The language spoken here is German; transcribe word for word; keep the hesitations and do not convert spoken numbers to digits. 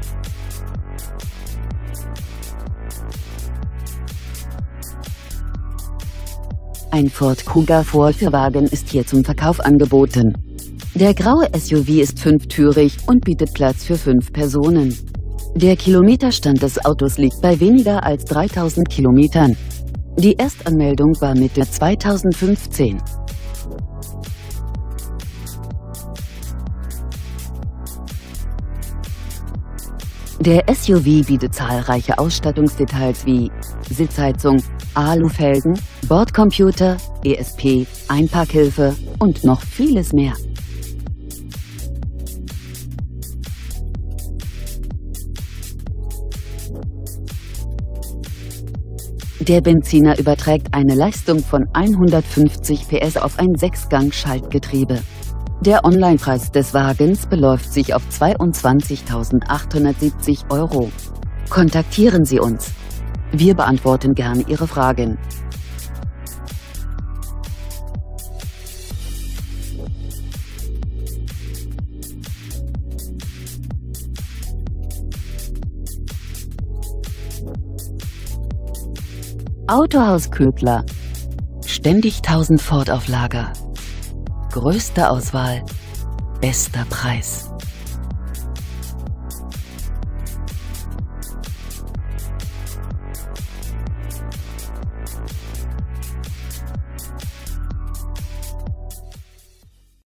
Ein Ford Kuga Vorführwagen ist hier zum Verkauf angeboten. Der graue S U V ist fünftürig und bietet Platz für fünf Personen. Der Kilometerstand des Autos liegt bei weniger als dreitausend Kilometern. Die Erstanmeldung war Mitte zweitausendfünfzehn. Der S U V bietet zahlreiche Ausstattungsdetails wie Sitzheizung, Alufelgen, Bordcomputer, E S P, Einparkhilfe und noch vieles mehr. Der Benziner überträgt eine Leistung von hundertfünfzig P S auf ein Sechsgang-Schaltgetriebe. Der Onlinepreis des Wagens beläuft sich auf zweiundzwanzigtausendachthundertsiebzig Euro. Kontaktieren Sie uns. Wir beantworten gern Ihre Fragen. Autohaus Ködler. Ständig tausend Ford auf Lager. Größte Auswahl, bester Preis.